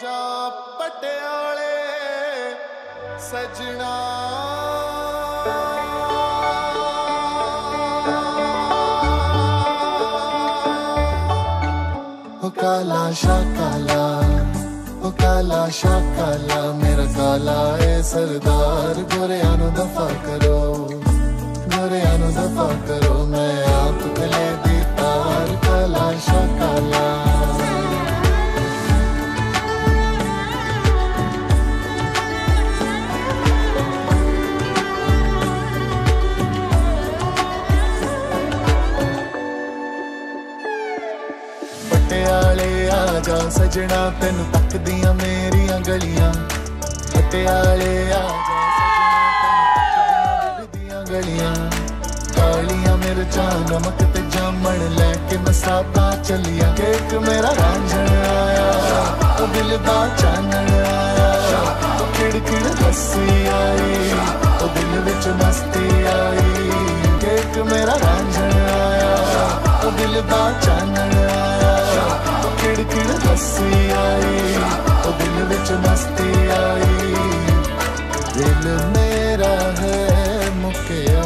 आजा पटियाले सजना हो काला शाकाला, हो काला शाकाला मेरा काला ए सरदार। गोरियां नू दफा करो, गोरियां नू दफा करो, मैं आप गले दी तार। काला शाकाला पटियाले आजा सजना तेनू तकदियां मेरियां गलियां। पटियाले आजा सजना तेनू तकदियां गलियां। कालियां मिर्चां नमक ते जामन लैके मसाबा चलिया। केक मेरा रांझण आया ओ दिल दा चानण आया। ओ खिड़खिड़ हसी आई ओ दिल विच मस्ती आई। केक मेरा रांझण आया ओ दिल दा चानण आया। खिड़खिड़ हसी आई ओ दिल विच मस्ती आई। दिल मेरा है मुकिया,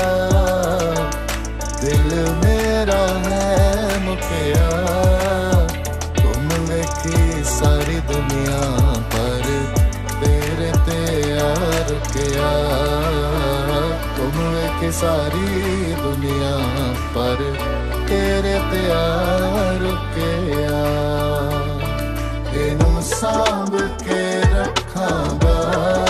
दिल मेरा है मुकिया। तुम देखी सारी दुनिया पर तेरे ते यार रुकिया। तुम देखी सारी दुनिया पर तेरे ते यार रुकिया। इनू सांभ के रखांगा,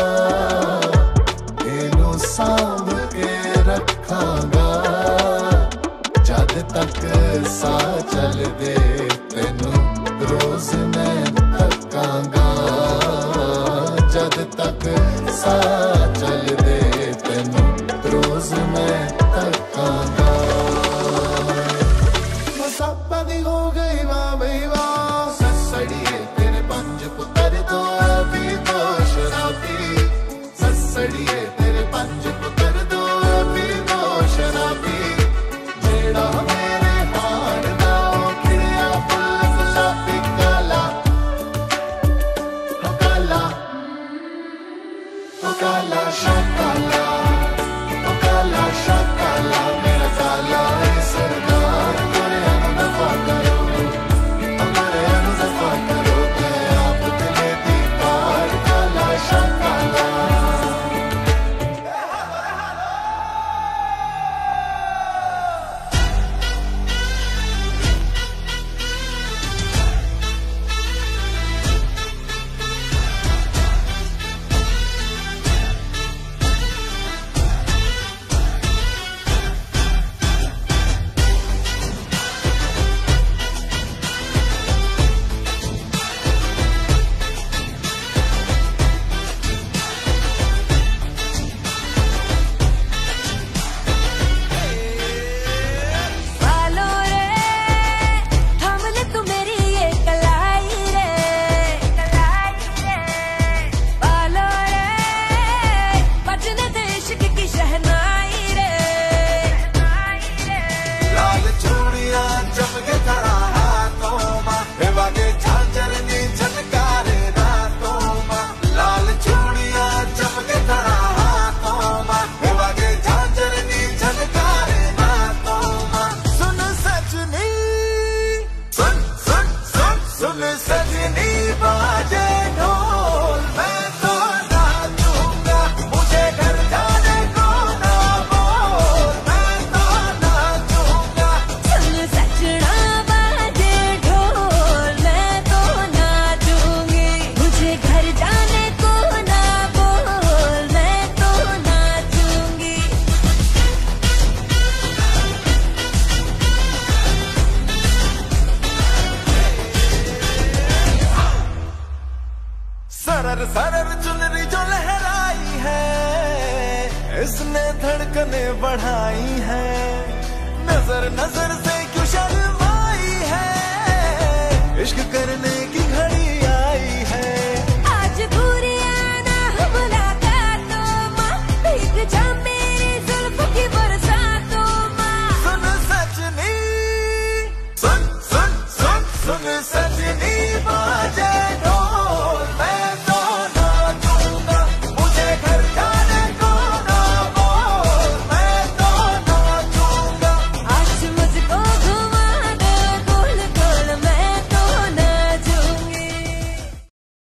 इनू सांभ के रखांगा। जद तक सा चल दे तेनू रोज मैं थकांगा। जद तक सा चल दे तेनू रोज मैं थकांगा। मसापा दी हो गई वाह बई वाह। ससड़िए तेरे पंज पुत्र दो अभी दो शराबी। ससड़िए तेरे पंज पुत्र दो अभी दो शराबी। जेड़ा मेरे हार दा खिड़िया फुल गुलाबी। काला ओ काला, ओ काला शाकाला, ओ काला शाकाला मेरा काला ए सरदार। गोरियां नू दफा करो, गोरियां नू दफा करो, मैं आप गले दी तार। काला शाकाला सरर सरर चुनरी जो लहराई है, इसने धड़कने बढ़ाई है। नजर नजर से क्यों शर्माई है, इश्क करने